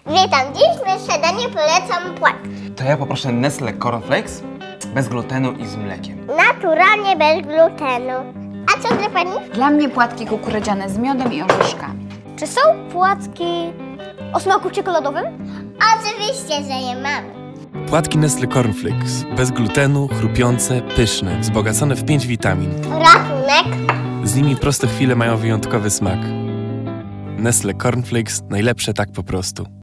Witam, dziś na śniadanie polecam płatki. To ja poproszę Nestle Cornflakes bez glutenu i z mlekiem. Naturalnie bez glutenu. A co dla pani? Dla mnie płatki kukurydziane z miodem i orzeszkami. Czy są płatki o smaku czekoladowym? Oczywiście, że je mamy. Płatki Nestle Cornflakes. Bez glutenu, chrupiące, pyszne, wzbogacone w 5 witamin. Ratunek. Z nimi proste chwile mają wyjątkowy smak. Nestle Cornflakes. Najlepsze tak po prostu.